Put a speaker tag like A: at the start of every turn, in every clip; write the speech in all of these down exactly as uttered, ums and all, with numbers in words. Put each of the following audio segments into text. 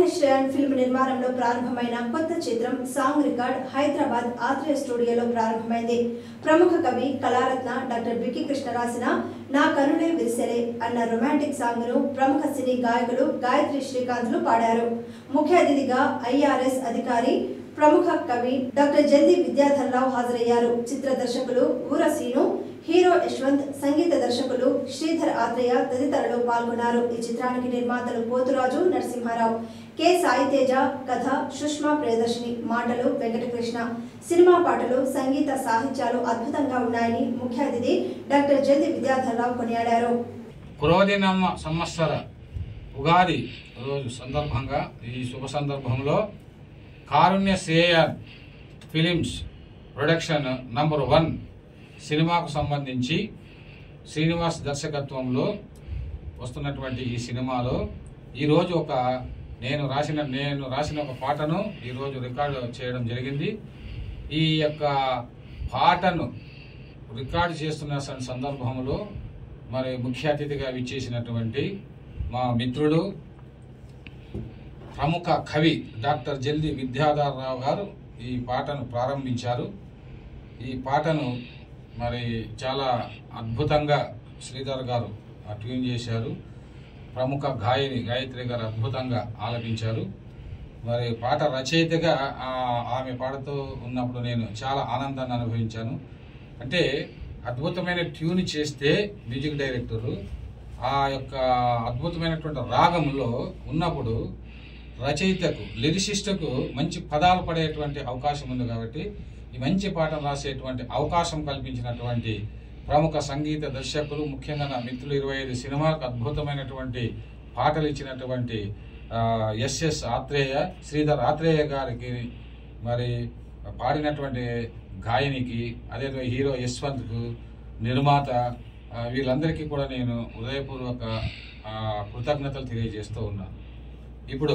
A: కారుణ్య Shreyan film నిర్మాణంలో ప్రారంభమైన కొత్త చిత్రం సాంగ్ రికార్డ్ హైదరాబాద్ ఆత్రేయ స్టూడియోలో ప్రారంభమైంది. ప్రముఖ కవి కళారత్న డాక్టర్ బిక్కి కృష్ణ రాసిన నా కనులే విరిసెలే అన్న రొమాంటిక్ సాంగ్ ను ప్రముఖ సినీ గాయకులు గాయత్రి శ్రీకాంత్లు పాడారు. ముఖ్య అతిథిగా ఐఆర్ఎస్ అధికారి ప్రముఖ కవి డాక్టర్ జల్ది విద్యాధర్రావు హాజరయ్యారు. చిత్ర దర్శకులు ఊరసీను, హీరో యశ్వంత్, సంగీత దర్శకులు శ్రీధర్ ఆత్రేయ తదితరులు పాల్గొన్నారు. ఈ చిత్రానికి నిర్మాతలు పోతురాజు నరసింహారావు, కె సాయితేజ, కథ సుష్మా ప్రియదర్శిని, మాటలు వెంకటకృష్ణ. సినిమా పాటలు, సంగీత సాహిత్యాలు అద్భుతంగా ఉన్నాయని ముఖ్య అతిథి డాక్టర్ జల్ది విద్యాధర్రావు కొనియాడారు.
B: క్రోధినామ సంవత్సర ఉగాది రోజు సందర్భంగా ఈ శుభ సందర్భంలో Karunya Shreyan films production number one సినిమాకు సంబంధించి శ్రీనివాస్ దర్శకత్వంలో వస్తున్నటువంటి ఈ సినిమాలో ఈరోజు ఒక నేను రాసిన నేను రాసిన ఒక పాటను ఈరోజు రికార్డు చేయడం జరిగింది. ఈ యొక్క పాటను రికార్డు చేస్తున్న సందర్భంలో మరి ముఖ్య అతిథిగా విచ్చేసినటువంటి మా మిత్రుడు ప్రముఖ కవి డాక్టర్ జల్ది విద్యాధర్రావు గారు ఈ పాటను ప్రారంభించారు. ఈ పాటను మరి చాలా అద్భుతంగా శ్రీధర్ గారు ట్యూన్ చేశారు. ప్రముఖ గాయని గాయత్రి గారు అద్భుతంగా ఆలపించారు. మరి పాట రచయితగా ఆమె పాడుతూ ఉన్నప్పుడు నేను చాలా ఆనందాన్ని అనుభవించాను. అంటే అద్భుతమైన ట్యూన్ చేస్తే మ్యూజిక్ డైరెక్టరు ఆ యొక్క అద్భుతమైనటువంటి రాగంలో ఉన్నప్పుడు రచయితకు లిరిసిస్టుకు మంచి పదాలు పడేటువంటి అవకాశం ఉంది. కాబట్టి ఈ మంచి పాటను రాసేటువంటి అవకాశం కల్పించినటువంటి ప్రముఖ సంగీత దర్శకులు, ముఖ్యంగా నా మిత్రులు ఇరవై ఐదు సినిమాలకు అద్భుతమైనటువంటి పాటలు ఇచ్చినటువంటి ఎస్ఎస్ ఆత్రేయ, శ్రీధర్ ఆత్రేయ గారికి, మరి పాడినటువంటి గాయనికి, అదేవిధంగా హీరో యశ్వంత్కు, నిర్మాత వీళ్ళందరికీ కూడా నేను హృదయపూర్వక కృతజ్ఞతలు తెలియజేస్తూ ఉన్నాను. ఇప్పుడు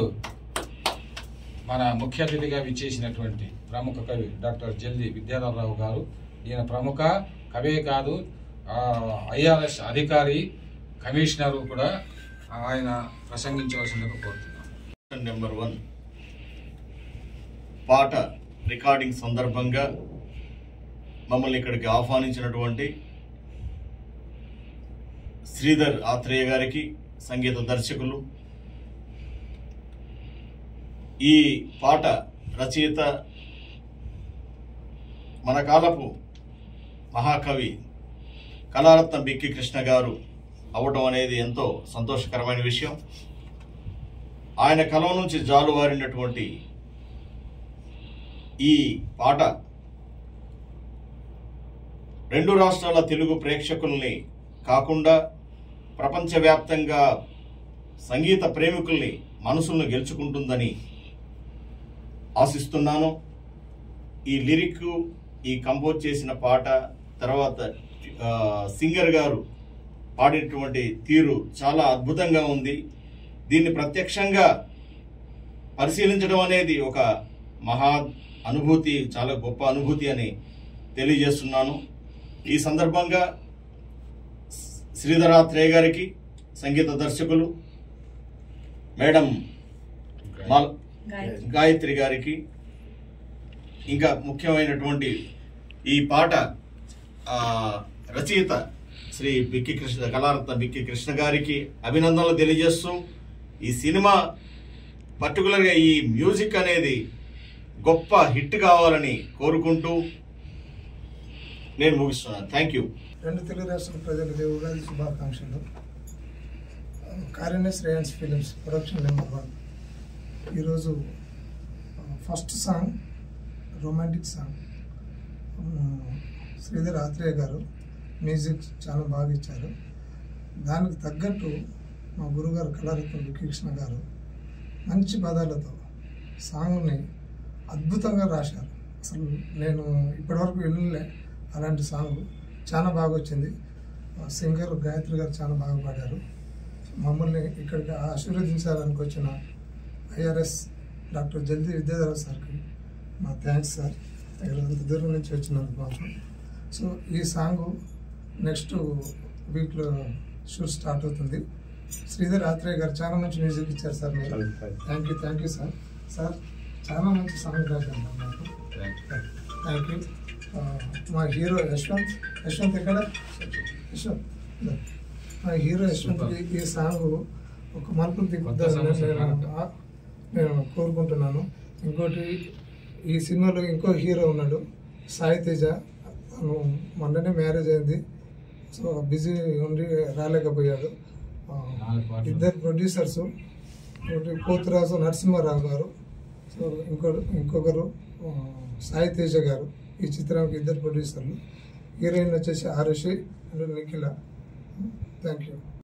B: మన ముఖ్య అతిథిగా విచ్చేసినటువంటి ప్రముఖ కవి డాక్టర్ జల్ది విద్యాధర్రావు గారు, ఈయన ప్రముఖ కవే కాదు ఐఆర్ఎస్ అధికారి, కమిషనరు కూడా, ఆయన ప్రసంగించవలసిందిగా కోరుతున్నాను.
C: నెంబర్ వన్ పాట రికార్డింగ్ సందర్భంగా మమ్మల్ని ఇక్కడికి ఆహ్వానించినటువంటి శ్రీధర్ ఆత్రేయ గారికి, సంగీత దర్శకులు, ఈ పాట రచయిత మన కాలపు మహాకవి కళారత్న బిక్కి కృష్ణ గారు అవడం అనేది ఎంతో సంతోషకరమైన విషయం. ఆయన కలం నుంచి జాలువారినటువంటి ఈ పాట రెండు రాష్ట్రాల తెలుగు ప్రేక్షకుల్ని కాకుండా ప్రపంచవ్యాప్తంగా సంగీత ప్రేమికుల్ని మనసులను గెలుచుకుంటుందని ఆశిస్తున్నాను. ఈ లిరిక్, ఈ కంపోజ్ చేసిన పాట, తర్వాత సింగర్ గారు పాడినటువంటి తీరు చాలా అద్భుతంగా ఉంది. దీన్ని ప్రత్యక్షంగా పరిశీలించడం అనేది ఒక మహా అనుభూతి, చాలా గొప్ప అనుభూతి అని తెలియజేస్తున్నాను. ఈ సందర్భంగా శ్రీధర్ ఆత్రేయ గారికి, సంగీత దర్శకులు మేడం గాయత్రి గారికి, ఇంకా ముఖ్యమైనటువంటి ఈ పాట రచయిత శ్రీ బిక్కి కృష్ణ కళారత్న బిక్కి కృష్ణ గారికి అభినందనలు తెలియజేస్తూ, ఈ సినిమా పర్టికులర్గా ఈ మ్యూజిక్ అనేది గొప్ప హిట్ కావాలని కోరుకుంటూ నేను ముగిస్తున్నాను. Thank you.
D: రెండు తెలుగు రాష్ట్రాల ప్రజలకు ఉగాది శుభాకాంక్షలు. Karunya Shreyans films production number one ఈరోజు first song romantic song Sridhar Athreya garu music చాలా బాగా ఇచ్చారు. దానికి తగ్గట్టు మా గురుగారు కళారత్న బిక్కి కృష్ణ గారు మంచి పదాలతో సాంగ్ని అద్భుతంగా రాశారు. అసలు నేను ఇప్పటివరకు వెళ్ళలే అలాంటి సాంగ్, చాలా బాగా వచ్చింది. సింగర్ గాయత్రి గారు చాలా బాగా పాడారు. మమ్మల్ని ఇక్కడికి ఆశీర్వదించాలని వచ్చిన ఐఆర్ఎస్ డాక్టర్ జల్ది విద్యాధర్ సార్కి మా థ్యాంక్స్ సార్, అంత దూరం నుంచి వచ్చినందుకు మాకు. సో ఈ సాంగ్ నెక్స్ట్ వీక్లో షూట్ స్టార్ట్ అవుతుంది. శ్రీధర్ ఆత్రేయ గారు చాలా మంచి మ్యూజిక్ ఇచ్చారు సార్ మీరు. Thank you thank you sir. Sir చాలా మంచి సాంగ్ రాశారు నాకు. Thank you. మా హీరో యశ్వంత్ యశ్వంత్ ఎక్కడ యశ్వంత్ మా హీరో యశ్వంత్కి ఈ సాంగ్ ఒక మలుపులు తిప్పుతుందని నేను నేను కోరుకుంటున్నాను. ఇంకోటి ఈ సినిమాలో ఇంకో హీరో ఉన్నాడు సాయి తేజ. తను మొన్ననే మ్యారేజ్ అయింది, సో బిజీ ఉండి రాలేకపోయాడు. ఇద్దరు ప్రొడ్యూసర్స్, ఒకటి పోతురాజు నరసింహారావు గారు, సో ఇంకో ఇంకొకరు సాయి తేజ గారు. ఈ చిత్రానికి ఇద్దరు ప్రొడ్యూసర్లు. హీరోయిన్ వచ్చేసి Arushi and Nikhila. Thank you.